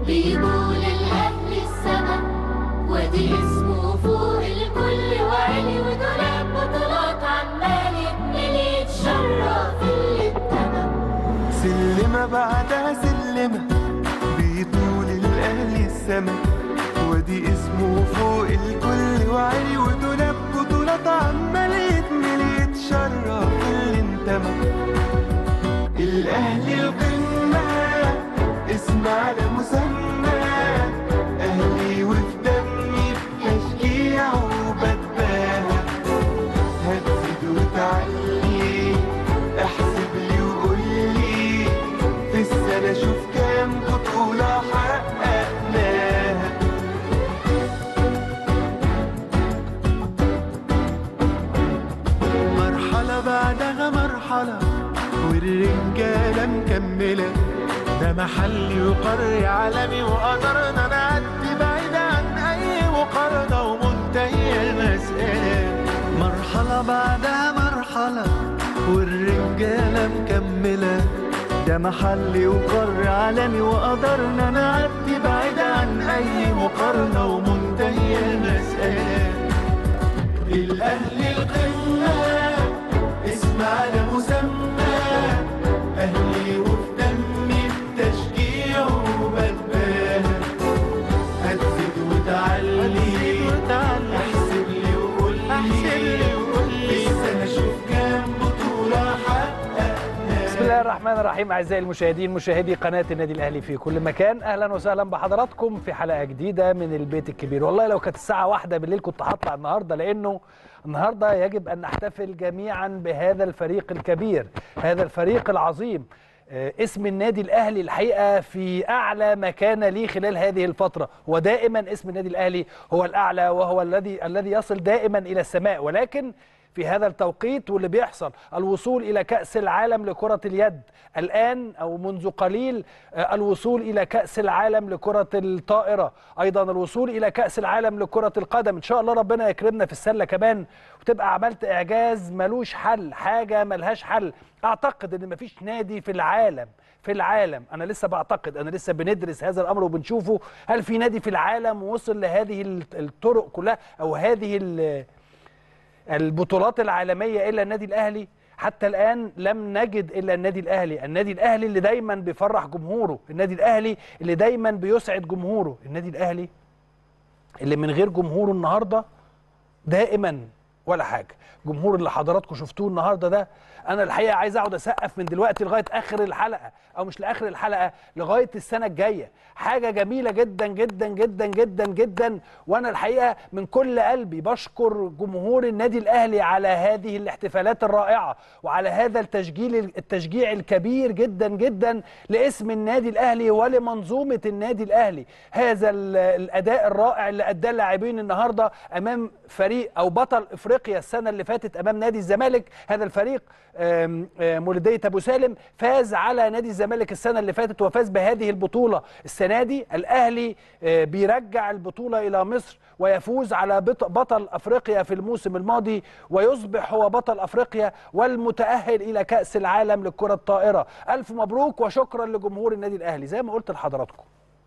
بيقول الأهل السما، وادي اسمه فوق الكل وعلي ودولاب بطولات عمال يتملي يتشرف اللي اتبع. سلمة بعدها سلمة بيطول الأهل السما، وادي اسمه فوق الكل وعلي ودولاب بطولات عمال يتملي يتشرف اللي انتمى. الأهلي القمة اسم على مسمى، أهلي وفي دمي بتشجيع وبتباهى. هتزيد وتعلي احسب لي وقول لي، في السنة شوف كام بطولة حققناها. مرحلة بعدها مرحلة والرجالة مكملة، ده محلي وقاري عالمي وقدرنا نعدي بعيد عن أي مقارنة ومنتهية المسألة. مرحلة بعدها مرحلة والرجالة مكملة، ده محلي وقاري عالمي وقدرنا نعدي بعيد عن أي مقارنة ومنتهية المسألة. الأهلي القمة اسم على مسمى، أهلي وفي دمي بتشجيع وبتباهى. هتزيد وتعلي احسب لي وقول لي، في سنة شوف كام بطولة حققناها. بسم الله الرحمن الرحيم. أعزائي المشاهدين، مشاهدي قناة النادي الأهلي في كل مكان، أهلا وسهلا بحضراتكم في حلقة جديدة من البيت الكبير. والله لو كانت الساعة 1 بالليل كنت هطلع النهاردة، لأنه النهاردة يجب أن نحتفل جميعا بهذا الفريق الكبير، هذا الفريق العظيم. اسم النادي الأهلي الحقيقة في أعلى مكان ليه خلال هذه الفترة، ودائما اسم النادي الأهلي هو الأعلى وهو الذي يصل دائما إلى السماء. ولكن في هذا التوقيت واللي بيحصل الوصول إلى كأس العالم لكرة اليد الآن أو منذ قليل، الوصول إلى كأس العالم لكرة الطائرة، أيضا الوصول إلى كأس العالم لكرة القدم. إن شاء الله ربنا يكرمنا في السلة كمان وتبقى عملت إعجاز ملوش حل، حاجة ملهاش حل. أعتقد أن مفيش نادي في العالم أنا لسه بعتقد، أنا لسه بندرس هذا الأمر وبنشوفه، هل في نادي في العالم وصل لهذه الطرق كلها أو هذه البطولات العالمية إلا النادي الأهلي؟ حتى الآن لم نجد إلا النادي الأهلي، النادي الأهلي اللي دايما بيفرح جمهوره، النادي الأهلي اللي دايما بيسعد جمهوره، النادي الأهلي اللي من غير جمهوره النهاردة دائما ولا حاجة. جمهور اللي حضراتكم شفتوه النهاردة ده، أنا الحقيقة عايز أقعد أسقف من دلوقتي لغاية آخر الحلقة، أو مش لآخر الحلقة، لغاية السنة الجاية. حاجة جميلة جدا جدا جدا جدا جدا. وأنا الحقيقة من كل قلبي بشكر جمهور النادي الأهلي على هذه الاحتفالات الرائعة وعلى هذا التشجيع الكبير جدا جدا لاسم النادي الأهلي ولمنظومة النادي الأهلي. هذا الأداء الرائع اللي أداه اللاعبين النهاردة أمام فريق أو بطل إفريقيا السنة اللي فاتت أمام نادي الزمالك. هذا الفريق مولودية أبو سالم فاز على نادي الزمالك السنة اللي فاتت وفاز بهذه البطولة. السنة دي الأهلي بيرجع البطولة إلى مصر ويفوز على بطل أفريقيا في الموسم الماضي، ويصبح هو بطل أفريقيا والمتأهل إلى كأس العالم للكرة الطائرة. ألف مبروك وشكرا لجمهور النادي الأهلي. زي ما قلت لحضراتكم،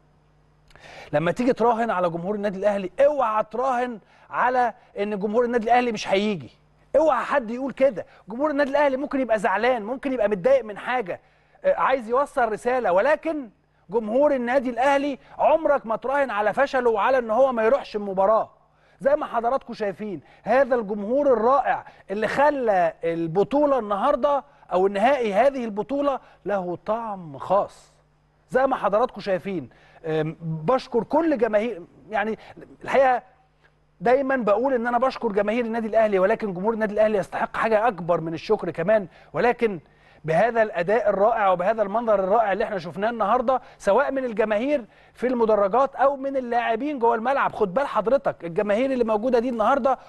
لما تيجي تراهن على جمهور النادي الأهلي اوعى تراهن على ان جمهور النادي الأهلي مش هيجي. اوعى حد يقول كده. جمهور النادي الأهلي ممكن يبقى زعلان، ممكن يبقى متضايق من حاجة، عايز يوصل رسالة، ولكن جمهور النادي الأهلي عمرك ما تراهن على فشله وعلى ان هو ما يروحش المباراة. زي ما حضراتكم شايفين هذا الجمهور الرائع اللي خلى البطولة النهاردة او النهائي هذه البطولة له طعم خاص. زي ما حضراتكم شايفين بشكر كل جماهير، يعني الحقيقة دايما بقول ان انا بشكر جماهير النادي الاهلي، ولكن جمهور النادي الاهلي يستحق حاجة اكبر من الشكر كمان. ولكن بهذا الاداء الرائع وبهذا المنظر الرائع اللي احنا شفناه النهارده، سواء من الجماهير في المدرجات او من اللاعبين جوه الملعب، خد بال حضرتك الجماهير اللي موجودة دي النهارده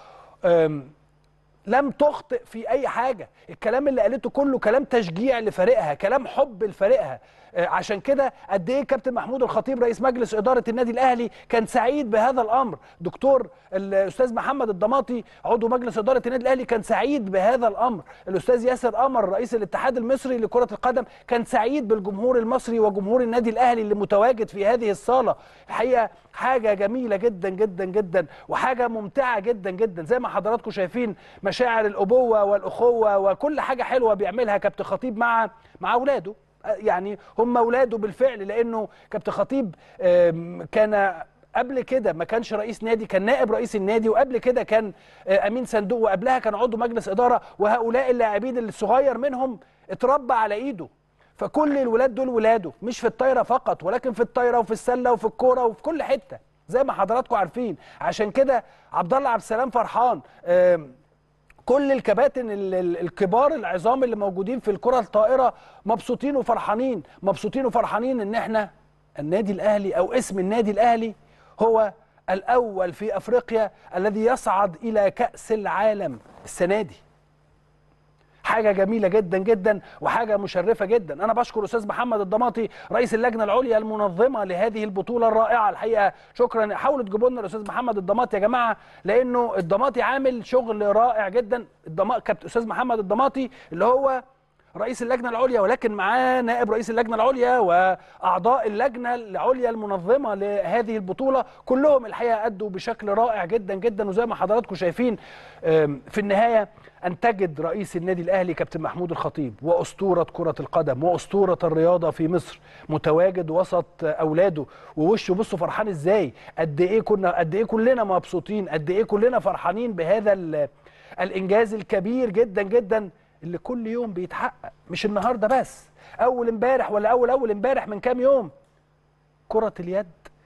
لم تخطئ في اي حاجة. الكلام اللي قالته كله كلام تشجيع لفريقها، كلام حب لفريقها. عشان كده قد ايه كابتن محمود الخطيب رئيس مجلس اداره النادي الاهلي كان سعيد بهذا الامر. دكتور الاستاذ محمد الضماطي عضو مجلس اداره النادي الاهلي كان سعيد بهذا الامر. الاستاذ ياسر قمر رئيس الاتحاد المصري لكره القدم كان سعيد بالجمهور المصري وجمهور النادي الاهلي اللي متواجد في هذه الصاله. الحقيقه حاجه جميله جدا جدا جدا وحاجه ممتعه جدا جدا. زي ما حضراتكم شايفين مشاعر الابوه والاخوه وكل حاجه حلوه بيعملها كابتن خطيب مع اولاده. يعني هم اولاده بالفعل، لانه كابتن خطيب كان قبل كده ما كانش رئيس نادي، كان نائب رئيس النادي، وقبل كده كان امين صندوق، وقبلها كان عضو مجلس اداره. وهؤلاء اللاعبين اللي الصغير منهم اتربى على ايده. فكل الولاد دول ولاده، مش في الطايره فقط ولكن في الطايره وفي السله وفي الكوره وفي كل حته زي ما حضراتكم عارفين. عشان كده عبد الله عبد السلام فرحان، كل الكباتن الكبار العظام اللي موجودين في الكره الطائره مبسوطين وفرحانين، مبسوطين وفرحانين ان احنا النادي الاهلي او اسم النادي الاهلي هو الاول في افريقيا الذي يصعد الى كأس العالم السنه دي. حاجه جميله جدا جدا وحاجه مشرفه جدا. انا بشكر الاستاذ محمد الضماطي رئيس اللجنه العليا المنظمه لهذه البطوله الرائعه. الحقيقه شكرا، حاولوا تجيبوا لنا الاستاذ محمد الضماطي يا جماعه، لانه الضماطي عامل شغل رائع جدا. كابتن الاستاذ محمد الضماطي اللي هو رئيس اللجنه العليا، ولكن معاه نائب رئيس اللجنه العليا واعضاء اللجنه العليا المنظمه لهذه البطوله، كلهم الحقيقه ادوا بشكل رائع جدا جدا. وزي ما حضراتكم شايفين في النهايه ان تجد رئيس النادي الاهلي كابتن محمود الخطيب واسطوره كره القدم واسطوره الرياضه في مصر متواجد وسط اولاده، ووشه بصوا فرحان ازاي، قد ايه كلنا مبسوطين، قد ايه كلنا فرحانين بهذا الانجاز الكبير جدا جدا اللي كل يوم بيتحقق، مش النهارده بس، اول امبارح ولا اول امبارح من كام يوم كرة اليد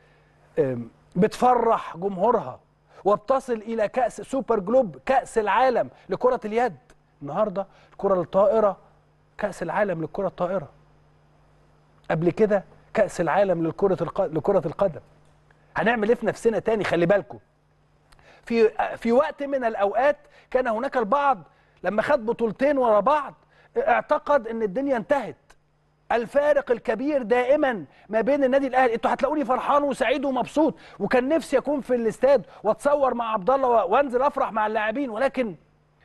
بتفرح جمهورها وبتصل الى كأس سوبر جلوب، كأس العالم لكرة اليد. النهارده الكرة الطائرة كأس العالم للكرة الطائرة، قبل كده كأس العالم لكرة القدم. هنعمل ايه في نفسنا تاني؟ خلي بالكم في وقت من الاوقات كان هناك البعض لما خد بطولتين ورا بعض اعتقد ان الدنيا انتهت. الفارق الكبير دائما ما بين النادي الاهلي، انتوا هتلاقوني فرحان وسعيد ومبسوط، وكان نفسي اكون في الاستاد واتصور مع عبد الله وانزل افرح مع اللاعبين، ولكن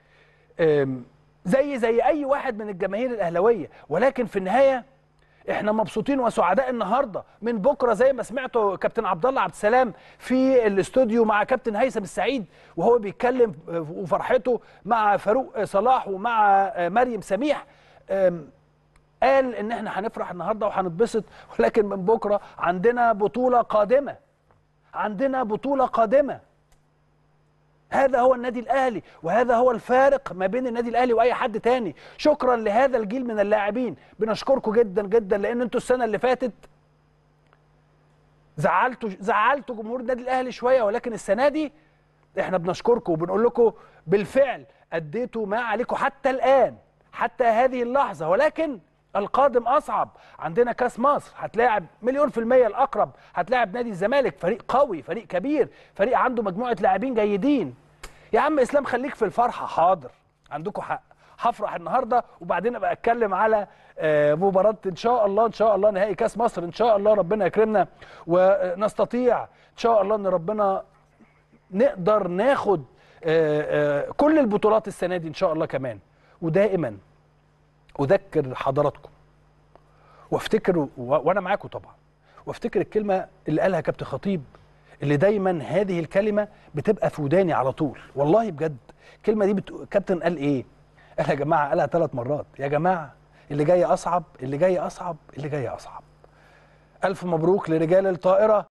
زي اي واحد من الجماهير الاهلاويه. ولكن في النهايه احنا مبسوطين وسعداء النهارده. من بكره زي ما سمعتوا كابتن عبد الله عبد السلام في الاستوديو مع كابتن هيثم السعيد وهو بيتكلم وفرحته مع فاروق صلاح ومع مريم سميح، قال ان احنا هنفرح النهارده وهنتبسط، ولكن من بكره عندنا بطوله قادمه، عندنا بطوله قادمه. هذا هو النادي الاهلي، وهذا هو الفارق ما بين النادي الاهلي واي حد تاني. شكرا لهذا الجيل من اللاعبين، بنشكركم جدا جدا، لان انتوا السنه اللي فاتت زعلتوا جمهور النادي الاهلي شويه، ولكن السنه دي احنا بنشكركم وبنقول لكم بالفعل اديتوا ما عليكم حتى الان، حتى هذه اللحظه. ولكن القادم اصعب. عندنا كاس مصر، هتلاعب 100% الاقرب، هتلاعب نادي الزمالك، فريق قوي، فريق كبير، فريق عنده مجموعه لاعبين جيدين. يا عم اسلام خليك في الفرحه، حاضر عندكم حق، هفرح النهارده وبعدين ابقى اتكلم على مباراه ان شاء الله نهائي كاس مصر. ان شاء الله ربنا يكرمنا ونستطيع ان شاء الله ان ربنا نقدر ناخد كل البطولات السنه دي ان شاء الله كمان. ودائما اذكر حضراتكم وافتكر وانا معاكم طبعا، وافتكر الكلمه اللي قالها كابتن خطيب، اللي دايما هذه الكلمه بتبقى في وداني على طول، والله بجد. الكلمه دي كابتن قال ايه؟ قال يا جماعه، قالها 3 مرات، يا جماعه اللي جاي اصعب، اللي جاي اصعب، اللي جاي اصعب. الف مبروك لرجال الطائره